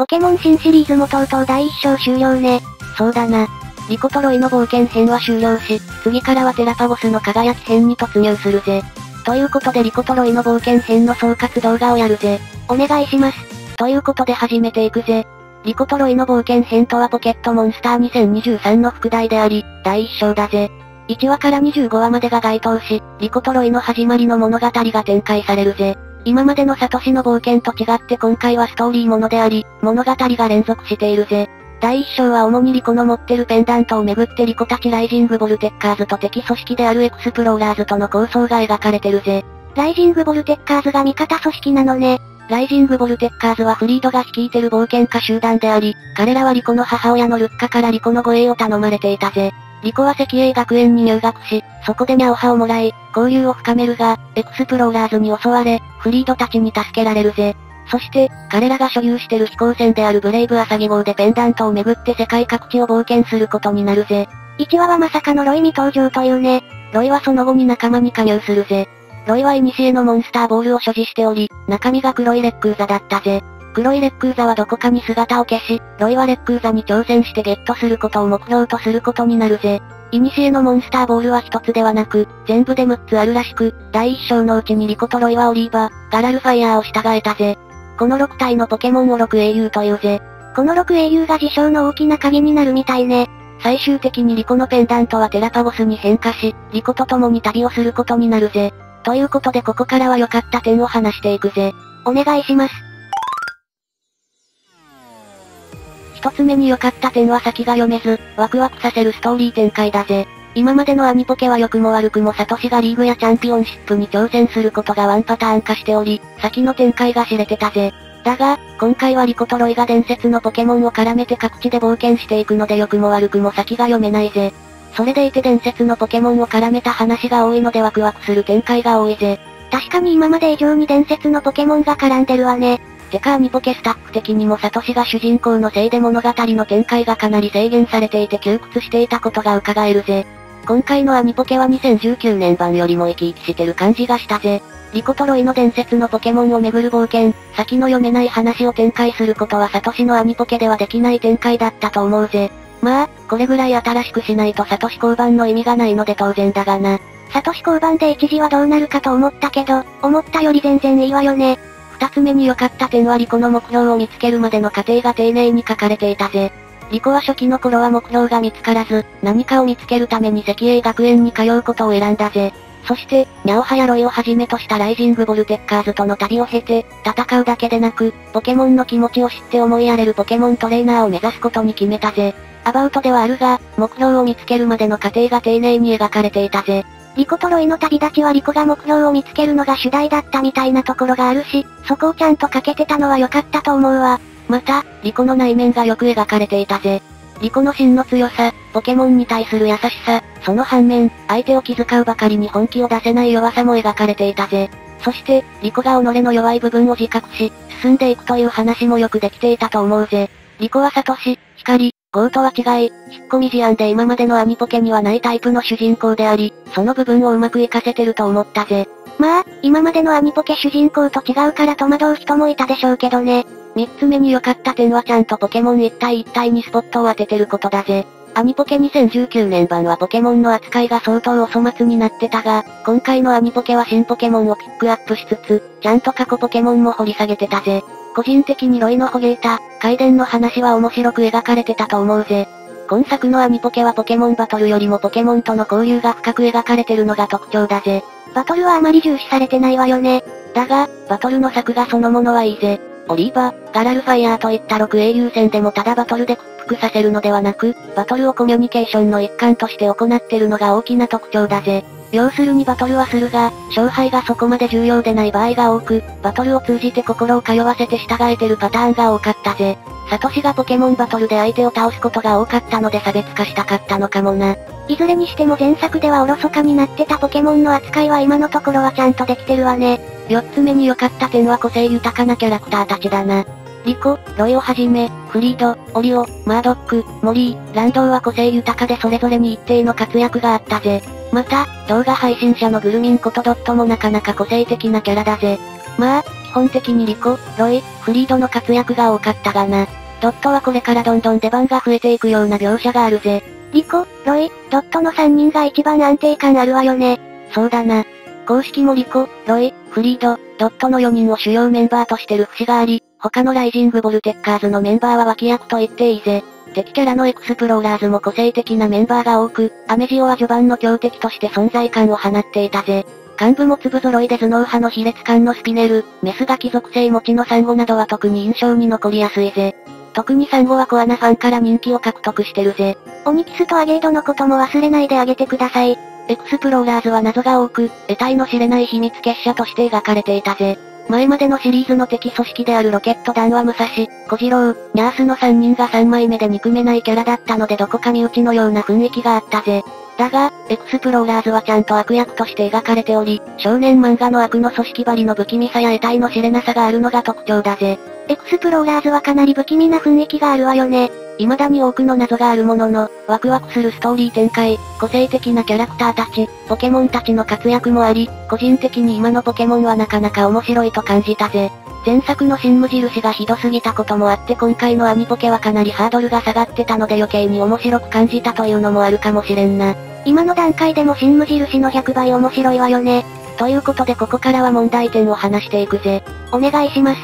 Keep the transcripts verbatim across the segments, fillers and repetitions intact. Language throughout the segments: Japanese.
ポケモン新シリーズもとうとうだいいっ章終了ね。 そうだな。リコとロイの冒険編は終了し、次からはテラパゴスの輝き編に突入するぜ。ということでリコとロイの冒険編の総括動画をやるぜ。 お願いします。 ということで始めていくぜ。リコとロイの冒険編とはポケットモンスターにせんにじゅうさんの副題であり、だいいっ章だぜ。いちわからにじゅうごわまでが該当し、リコとロイの始まりの物語が展開されるぜ。今までのサトシの冒険と違って今回はストーリーものであり、物語が連続しているぜ。だいいっ章は主にリコの持ってるペンダントをめぐってリコたちライジングボルテッカーズと敵組織であるエクスプローラーズとの抗争が描かれてるぜ。 ライジングボルテッカーズが味方組織なのね。 ライジングボルテッカーズはフリードが率いてる冒険家集団であり、彼らはリコの母親のルッカからリコの護衛を頼まれていたぜ。リコは赤英学園に入学し、そこでニャオハをもらい、交流を深めるが、エクスプローラーズに襲われ、フリードたちに助けられるぜ。そして、彼らが所有してる飛行船であるブレイブアサギ号でペンダントをめぐって世界各地を冒険することになるぜ。 いちわはまさかのロイ未登場というね。 ロイはその後に仲間に加入するぜ。ロイは古のモンスターボールを所持しており、中身が黒いレックーザだったぜ。黒いレックーザはどこかに姿を消し、ロイはレックーザに挑戦してゲットすることを目標とすることになるぜ。古のモンスターボールは一つではなく、全部でむっつあるらしく、だいいっ章のうちにリコとロイはオリーバ、ガラルファイヤーを従えたぜ。このろく体のポケモンをろく英雄というぜ。 このろく英雄が事象の大きな鍵になるみたいね。 最終的にリコのペンダントはテラパゴスに変化し、リコと共に旅をすることになるぜ。ということでここからは良かった点を話していくぜ。 お願いします。 一つ目に良かった点は先が読めず、ワクワクさせるストーリー展開だぜ。今までのアニポケは良くも悪くもサトシがリーグやチャンピオンシップに挑戦することがワンパターン化しており、先の展開が知れてたぜ。だが、今回はリコとロイが伝説のポケモンを絡めて各地で冒険していくので良くも悪くも先が読めないぜ。それでいて伝説のポケモンを絡めた話が多いのでワクワクする展開が多いぜ。 確かに今まで以上に伝説のポケモンが絡んでるわね。 てかアニポケスタッフ的にもサトシが主人公のせいで物語の展開がかなり制限されていて窮屈していたことが伺えるぜ。今回のアニポケはにせんじゅうきゅうねん版よりも生き生きしてる感じがしたぜ。リコとロイの伝説のポケモンをめぐる冒険、先の読めない話を展開することはサトシのアニポケではできない展開だったと思うぜ。まあ、これぐらい新しくしないとサトシ交番の意味がないので当然だがな。 サトシ交番で一時はどうなるかと思ったけど、思ったより全然いいわよね。 二つ目に良かった点はリコの目標を見つけるまでの過程が丁寧に書かれていたぜ。リコは初期の頃は目標が見つからず、何かを見つけるために赤英学園に通うことを選んだぜ。そして、ニャオハやロイをはじめとしたライジングボルテッカーズとの旅を経て、戦うだけでなく、ポケモンの気持ちを知って思いやれるポケモントレーナーを目指すことに決めたぜ。アバウトではあるが、目標を見つけるまでの過程が丁寧に描かれていたぜ。 リコとロイの旅立ちはリコが目標を見つけるのが主題だったみたいなところがあるし、そこをちゃんとかけてたのは良かったと思うわ。 また、リコの内面がよく描かれていたぜ。リコの真の強さ、ポケモンに対する優しさ、その反面、相手を気遣うばかりに本気を出せない弱さも描かれていたぜ。そして、リコが己の弱い部分を自覚し、進んでいくという話もよくできていたと思うぜ。リコはサトシ、ヒカリ、ゴーとは違い、引っ込み思案で今までのアニポケにはないタイプの主人公であり、その部分をうまく活かせてると思ったぜ。 まあ、今までのアニポケ主人公と違うから戸惑う人もいたでしょうけどね。 三つ目に良かった点はちゃんとポケモン一体一体にスポットを当ててることだぜ。アニポケにせんじゅうきゅうねん版はポケモンの扱いが相当お粗末になってたが、今回のアニポケは新ポケモンをピックアップしつつ、ちゃんと過去ポケモンも掘り下げてたぜ。個人的にロイのホゲータ、カイデンの話は面白く描かれてたと思うぜ。今作のアニポケはポケモンバトルよりもポケモンとの交流が深く描かれてるのが特徴だぜ。 バトルはあまり重視されてないわよね。 だが、バトルの作画そのものはいいぜ。オリーバ、ガラルファイヤーといったろく英雄戦でもただバトルで屈服させるのではなく、バトルをコミュニケーションの一環として行ってるのが大きな特徴だぜ。要するにバトルはするが、勝敗がそこまで重要でない場合が多く、バトルを通じて心を通わせて従えてるパターンが多かったぜ。サトシがポケモンバトルで相手を倒すことが多かったので差別化したかったのかもな。 いずれにしても前作ではおろそかになってたポケモンの扱いは今のところはちゃんとできてるわね。 四つ目に良かった点は個性豊かなキャラクターたちだな。リコ、ロイをはじめ、フリード、オリオ、マードック、モリー、ランドウは個性豊かでそれぞれに一定の活躍があったぜ。また、動画配信者のグルミンことドットもなかなか個性的なキャラだぜ。まあ、 本的にリコ、ロイ、フリードの活躍が多かったがな。ドットはこれからどんどん出番が増えていくような描写があるぜ。 リコ、ロイ、ドットのさんにんが一番安定感あるわよね。 そうだな。公式もリコ、ロイ、フリード、ドットのよにんを主要メンバーとしてる節があり、他のライジングボルテッカーズのメンバーは脇役と言っていいぜ。敵キャラのエクスプローラーズも個性的なメンバーが多く、アメジオは序盤の強敵として存在感を放っていたぜ。幹部も粒揃いで頭脳派の卑劣感のスピネル、メスガキ属性持ちのサンゴなどは特に印象に残りやすいぜ。特にサンゴはコアなファンから人気を獲得してるぜ。 オニキスとアゲイドのことも忘れないであげてください。 エクスプローラーズは謎が多く、得体の知れない秘密結社として描かれていたぜ。前までのシリーズの敵組織であるロケット団は武蔵、小次郎、ニャースのさんにんがさんまいめで憎めないキャラだったのでどこか身内のような雰囲気があったぜ。だが、エクスプローラーズはちゃんと悪役として描かれており、少年漫画の悪の組織ばりの不気味さや得体の知れなさがあるのが特徴だぜ。 エクスプローラーズはかなり不気味な雰囲気があるわよね。 未だに多くの謎があるものの、ワクワクするストーリー展開、個性的なキャラクターたち、ポケモンたちの活躍もあり、個人的に今のポケモンはなかなか面白いと感じたぜ。前作の新無印がひどすぎたこともあって今回のアニポケはかなりハードルが下がってたので余計に面白く感じたというのもあるかもしれんな。 今の段階でも新無印のひゃくばい面白いわよね。 ということでここからは問題点を話していくぜ。 お願いします。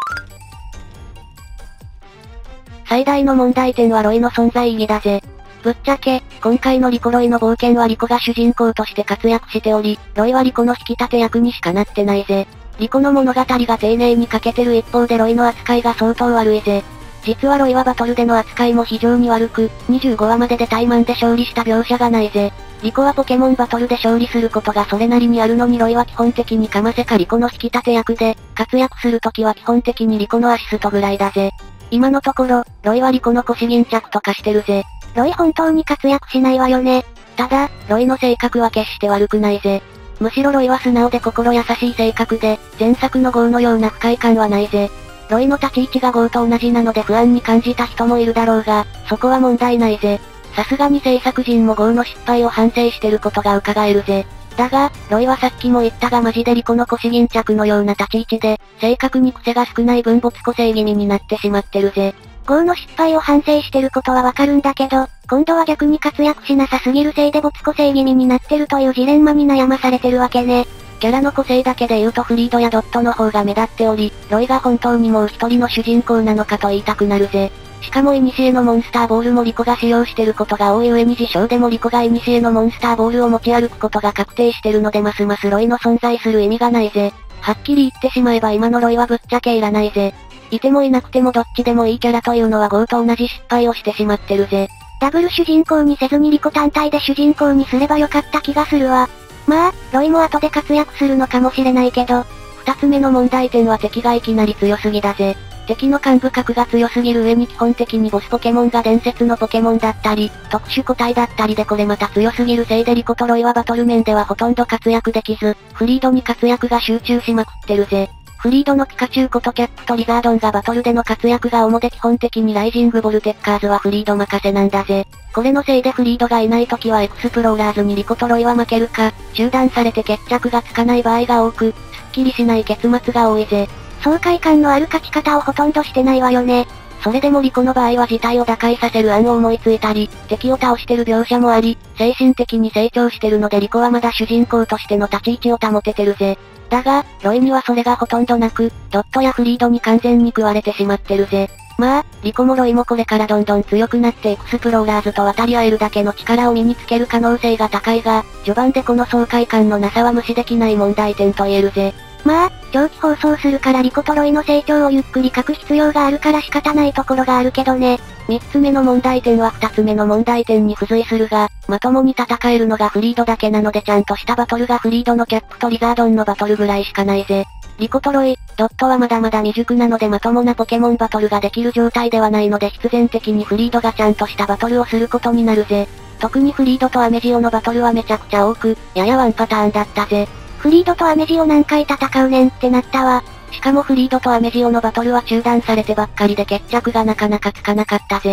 最大の問題点はロイの存在意義だぜ。ぶっちゃけ、今回のリコロイの冒険はリコが主人公として活躍しており、ロイはリコの引き立て役にしかなってないぜ。リコの物語が丁寧に書けてる一方でロイの扱いが相当悪いぜ。実はロイはバトルでの扱いも非常に悪く、にじゅうごわまでで怠慢で勝利した描写がないぜ。リコはポケモンバトルで勝利することがそれなりにあるのにロイは基本的にかませかリコの引き立て役で、活躍するときは基本的にリコのアシストぐらいだぜ。今のところ、ロイはリコの腰巾着とかしてるぜ。 ロイ本当に活躍しないわよね。 ただ、ロイの性格は決して悪くないぜ。むしろロイは素直で心優しい性格で、前作のゴーのような不快感はないぜ。ロイの立ち位置がゴーと同じなので不安に感じた人もいるだろうが、そこは問題ないぜ。さすがに制作陣もゴーの失敗を反省してることが伺えるぜ。だが、ロイはさっきも言ったがマジでリコの腰巾着のような立ち位置で、正確に癖が少ない分没個性気味になってしまってるぜ。 ゴーの失敗を反省してることはわかるんだけど、今度は逆に活躍しなさすぎるせいで没個性気味になってるというジレンマに悩まされてるわけね。 キャラの個性だけで言うとフリードやドットの方が目立っており、ロイが本当にもう一人の主人公なのかと言いたくなるぜ。しかもイニシエのモンスターボールもリコが使用してることが多い上に自称でもリコがイニシエのモンスターボールを持ち歩くことが確定してるのでますますロイの存在する意味がないぜ。はっきり言ってしまえば今のロイはぶっちゃけいらないぜ。いてもいなくてもどっちでもいいキャラというのはゴーと同じ失敗をしてしまってるぜ。 ダブル主人公にせずにリコ単体で主人公にすればよかった気がするわ。まあ、ロイも後で活躍するのかもしれないけど。 二つ目の問題点は敵がいきなり強すぎだぜ。敵の幹部格が強すぎる上に基本的にボスポケモンが伝説のポケモンだったり、特殊個体だったりでこれまた強すぎるせいでリコとロイはバトル面ではほとんど活躍できず、フリードに活躍が集中しまくってるぜ。フリードのピカチュウことキャップとリザードンがバトルでの活躍が主で基本的にライジングボルテッカーズはフリード任せなんだぜ。これのせいでフリードがいない時はエクスプローラーズにリコとロイは負けるか、中断されて決着がつかない場合が多く、すっきりしない結末が多いぜ。 爽快感のある勝ち方をほとんどしてないわよね。 それでもリコの場合は事態を打開させる案を思いついたり、敵を倒してる描写もあり、精神的に成長してるのでリコはまだ主人公としての立ち位置を保ててるぜ。だが、ロイにはそれがほとんどなく、ドットやフリードに完全に食われてしまってるぜ。まあ、リコもロイもこれからどんどん強くなってエクスプローラーズと渡り合えるだけの力を身につける可能性が高いが、序盤でこの爽快感のなさは無視できない問題点と言えるぜ。 まあ、長期放送するからリコとロイの成長をゆっくり書く必要があるから仕方ないところがあるけどね。 三つ目の問題点は二つ目の問題点に付随するが、まともに戦えるのがフリードだけなのでちゃんとしたバトルがフリードのキャップとリザードンのバトルぐらいしかないぜ。リコとロイ、ドットはまだまだ未熟なのでまともなポケモンバトルができる状態ではないので必然的にフリードがちゃんとしたバトルをすることになるぜ。特にフリードとアメジオのバトルはめちゃくちゃ多く、ややワンパターンだったぜ。 フリードとアメジオ何回戦うねんってなったわ。 しかもフリードとアメジオのバトルは中断されてばっかりで決着がなかなかつかなかったぜ。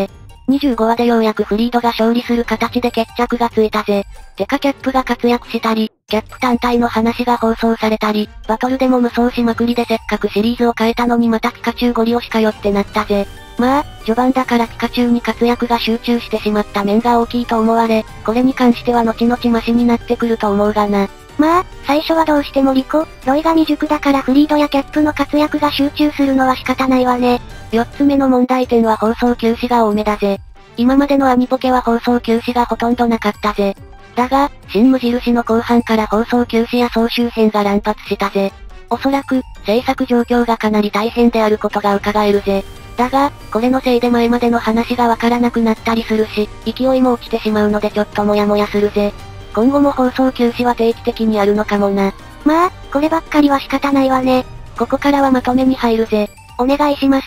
にじゅうごわでようやくフリードが勝利する形で決着がついたぜ。てかキャップが活躍したり、キャップ単体の話が放送されたり、バトルでも無双しまくりでせっかくシリーズを変えたのにまたピカチュウゴリ押しかよってなったぜ。まあ、序盤だからピカチュウに活躍が集中してしまった面が大きいと思われ、これに関しては後々マシになってくると思うがな。 まあ、最初はどうしてもリコ、ロイが未熟だからフリードやキャップの活躍が集中するのは仕方ないわね。 四つ目の問題点は放送休止が多めだぜ。今までのアニポケは放送休止がほとんどなかったぜ。だが、新無印の後半から放送休止や総集編が乱発したぜ。おそらく、制作状況がかなり大変であることが伺えるぜ。だが、これのせいで前までの話がわからなくなったりするし、勢いも落ちてしまうのでちょっとモヤモヤするぜ。今後も放送休止は定期的にあるのかもな。 まあ、こればっかりは仕方ないわね。 ここからはまとめに入るぜ。 お願いします。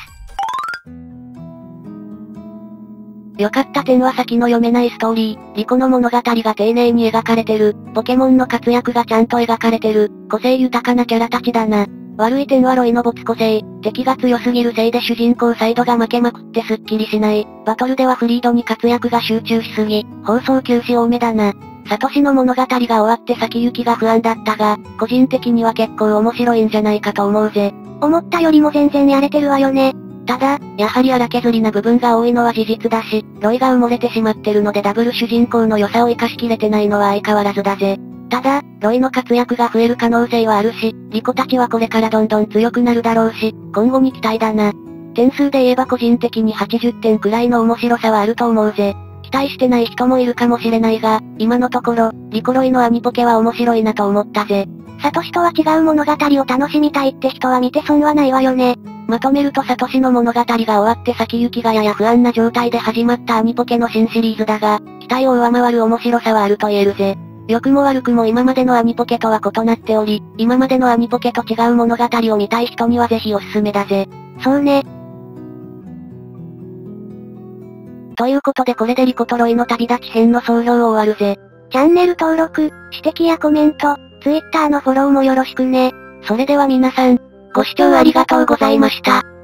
良かった点は先の読めないストーリー、リコの物語が丁寧に描かれてる、ポケモンの活躍がちゃんと描かれてる、個性豊かなキャラたちだな。悪い点はロイの没個性、敵が強すぎるせいで主人公サイドが負けまくってスッキリしない、バトルではフリードに活躍が集中しすぎ、放送休止多めだな。サトシの物語が終わって先行きが不安だったが、個人的には結構面白いんじゃないかと思うぜ。 思ったよりも全然やれてるわよね。 ただ、やはり荒削りな部分が多いのは事実だし、ロイが埋もれてしまってるのでダブル主人公の良さを活かしきれてないのは相変わらずだぜ。ただ、ロイの活躍が増える可能性はあるし、リコたちはこれからどんどん強くなるだろうし、今後に期待だな。点数で言えば個人的にはちじゅってんくらいの面白さはあると思うぜ。期待してない人もいるかもしれないが、今のところ、リコロイのアニポケは面白いなと思ったぜ。 サトシとは違う物語を楽しみたいって人は見て損はないわよね。 まとめるとサトシの物語が終わって先行きがやや不安な状態で始まったアニポケの新シリーズだが、期待を上回る面白さはあると言えるぜ。良くも悪くも今までのアニポケとは異なっており、今までのアニポケと違う物語を見たい人にはぜひおすすめだぜ。 そうね。 ということでこれでリコとロイの旅立ち編の総評を終わるぜ。 チャンネル登録、指摘やコメント、Twitter のフォローもよろしくね。 それでは皆さん、ご視聴ありがとうございました。